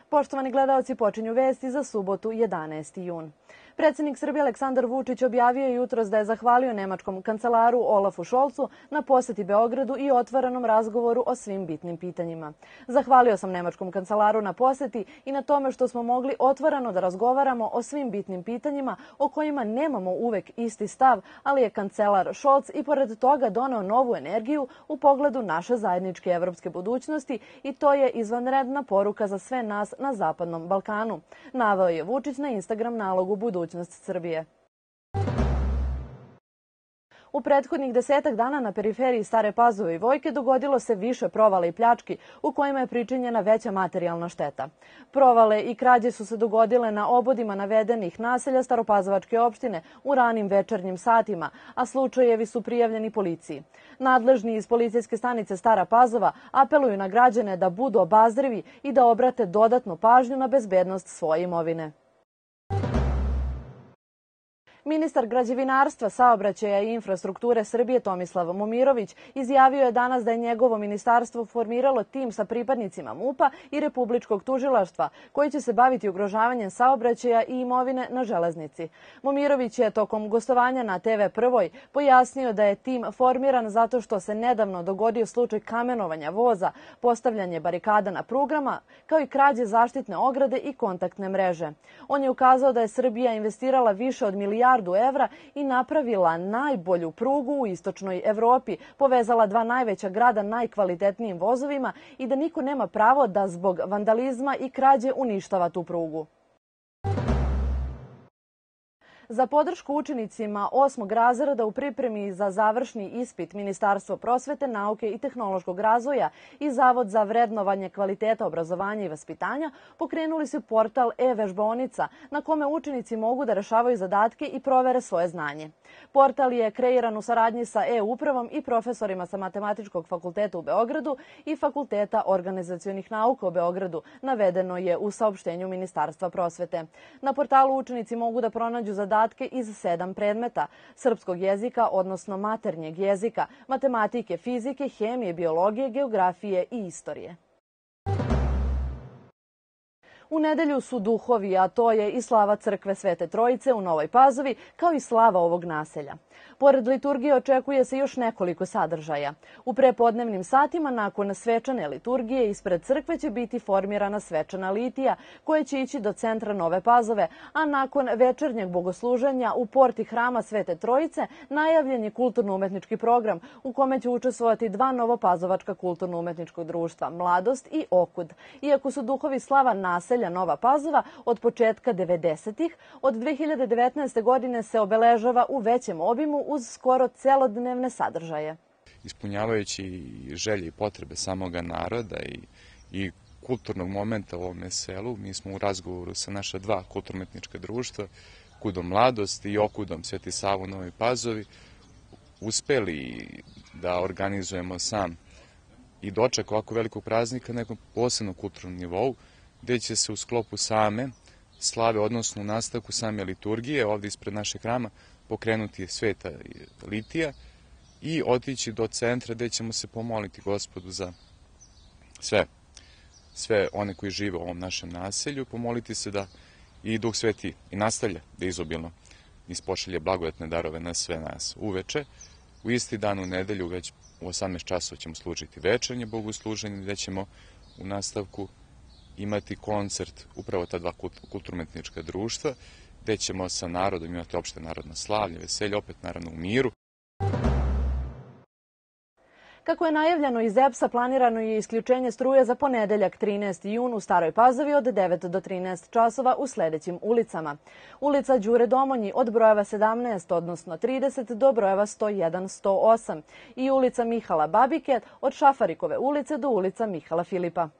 Poštovani gledaoci, počinju vesti za subotu 11. jun. Predsjednik Srbije Aleksandar Vučić objavio je jutros da je zahvalio nemačkom kancelaru Olafu Scholzu na poseti Beogradu i otvorenom razgovoru o svim bitnim pitanjima. Zahvalio sam nemačkom kancelaru na poseti i na tome što smo mogli otvoreno da razgovaramo o svim bitnim pitanjima o kojima nemamo uvek isti stav, ali je kancelar Scholz i pored toga doneo novu energiju u pogledu naše zajedničke evropske budućnosti i to je izvanredna poruka za sve nas na Zapadnom Balkanu. Naveo je Vučić na Instagram nalogu Budućnost Srbije. U prethodnih 10 dana na periferiji Stare Pazove i Vojke dogodilo se više provala i pljački u kojima je pričinjena veća materijalna šteta. Provale i krađe su se dogodile na obodima navedenih naselja Staropazovačke opštine u ranim večernjim satima, a slučajevi su prijavljeni policiji. Nadležni iz policijske stanice Stara Pazova apeluju na građane da budu obazrivi i da obrate dodatnu pažnju na bezbednost svoje imovine. Ministar građevinarstva, saobraćaja i infrastrukture Srbije Tomislav Momirović izjavio je danas da je njegovo ministarstvo formiralo tim sa pripadnicima MUP-a i Republičkog tužilaštva koji će se baviti ugrožavanjem saobraćaja i imovine na železnici. Momirović je tokom gostovanja na TV Prvoj pojasnio da je tim formiran zato što se nedavno dogodio slučaj kamenovanja voza, postavljanje barikada na prugama, kao i krađe zaštitne ograde i kontaktne mreže. On je ukazao da je Srbija investirala više od milijardu evra i napravila najbolju prugu u istočnoj Evropi, povezala dva najveća grada najkvalitetnijim vozovima i da niko nema pravo da zbog vandalizma i krađe uništava tu prugu. Za podršku učenicima 8. razreda u pripremi za završni ispit Ministarstvo prosvete, nauke i tehnološkog razvoja i Zavod za vrednovanje kvaliteta obrazovanja i vaspitanja pokrenuli su portal e-vežbaonica na kome učenici mogu da rešavaju zadatke i provere svoje znanje. Portal je kreiran u saradnji sa e-upravom i profesorima sa Matematičkog fakulteta u Beogradu i Fakulteta organizacionih nauka u Beogradu, navedeno je u saopštenju Ministarstva prosvete. Na portalu učenici mogu da pronađu zadatke iz 7 predmeta: srpskog jezika, odnosno maternjeg jezika, matematike, fizike, hemije, biologije, geografije i istorije. U nedelju su duhovi, a to je i slava crkve Svete Trojice u Novoj Pazovi, kao i slava ovog naselja. Pored liturgije očekuje se još nekoliko sadržaja. U prepodnevnim satima nakon svečane liturgije ispred crkve će biti formirana svečana litija koja će ići do centra Nove Pazove, a nakon večernjeg bogosluženja u porti hrama Svete Trojice najavljen je kulturno-umetnički program u kome će učestvovati dva novopazovačka kulturno-umetničkog društva, Mladost i Okud. Iako su duhovi slava naselja Nova Pazova od početka 90-ih, od 2019. godine se obeležava u većem obimu uz skoro celodnevne sadržaje. Ispunjavajući želje i potrebe samoga naroda i kulturnog momenta u ovome selu, mi smo u razgovoru sa naša dva kulturno-umetnička društva, Kudom Mladost i Okudom Sveti Sava u Novoj Pazovi, uspeli da organizujemo sam i doček ovako velikog praznika na nekom posebnom kulturnom nivou, gde će se u sklopu same slave, odnosno u nastavku same liturgije, ovdje ispred našeg hrama, pokrenuti sveta litija i otići do centra gde ćemo se pomoliti Gospodu za sve one koji žive u ovom našem naselju, pomoliti se da i Duh Sveti i nastavlja da izobilno ispošalje blagodatne darove na sve nas. Uveče, u isti dan u nedelju, već u 18 časova ćemo služiti večernje bogosluženje, gde ćemo u nastavku imati koncert upravo ta dva kulturno-umetnička društva, gde ćemo sa narodom imati opšte narodno slavlje, veselje, opet naravno u miru. Kako je najavljeno iz EPS-a, planirano je isključenje struje za ponedeljak 13. jun u Staroj Pazovi od 9 do 13 časova u sledećim ulicama. Ulica Đure Domonji od brojeva 17, odnosno 30, do brojeva 101, 108 i ulica Mihala Babike od Šafarikove ulice do ulica Mihala Filipa.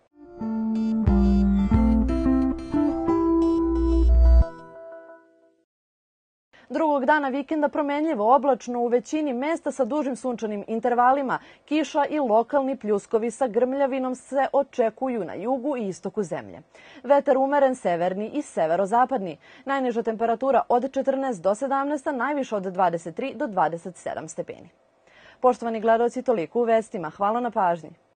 Drugog dana vikenda promenljivo oblačno u većini mesta sa dužim sunčanim intervalima. Kiša i lokalni pljuskovi sa grmljavinom se očekuju na jugu i istoku zemlje. Vetar umeren severni i severozapadni. Najniža temperatura od 14 do 17, a najviša od 23 do 27 stepeni. Poštovani gledaoci, toliko u vestima. Hvala na pažnji.